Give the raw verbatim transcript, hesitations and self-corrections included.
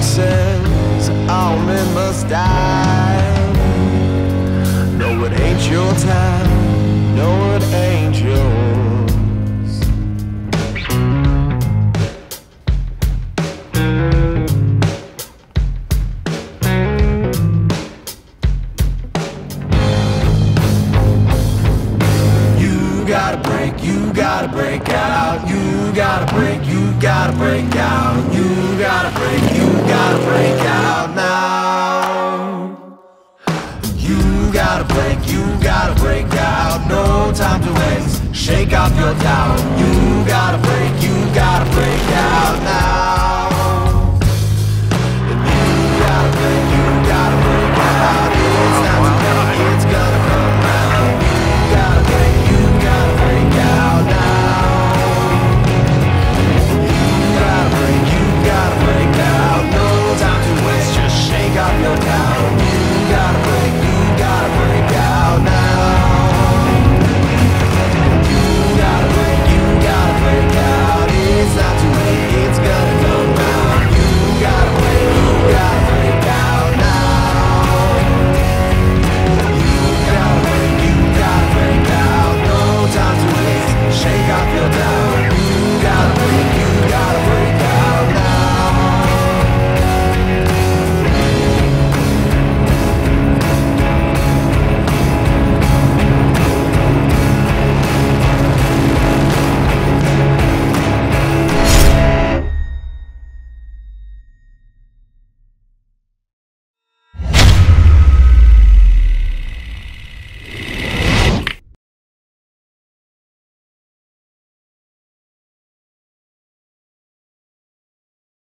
says all men must die. No, it ain't your time. No, it ain't yours. You gotta break, you gotta break out. You gotta break, you gotta break out. You gotta break, you gotta break out now. You gotta break, you gotta break out. No time to waste, shake off your doubt. You gotta break, you gotta break out now.